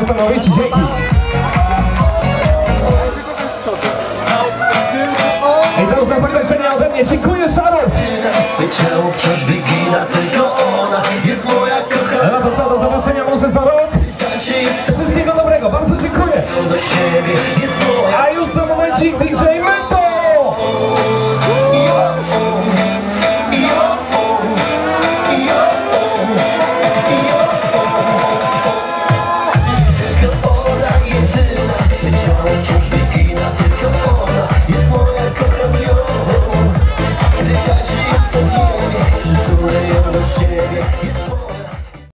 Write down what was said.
zastanowić. Dzięki. I to już na zakończenie ode mnie. Dziękuję, Szaro. Swe ciało wciąż wygina, tylko ona jest moja kochana. No to co, do zobaczenia może za rok. Wszystkiego dobrego, bardzo dziękuję. Do siebie jest moja. A już za momencik DJ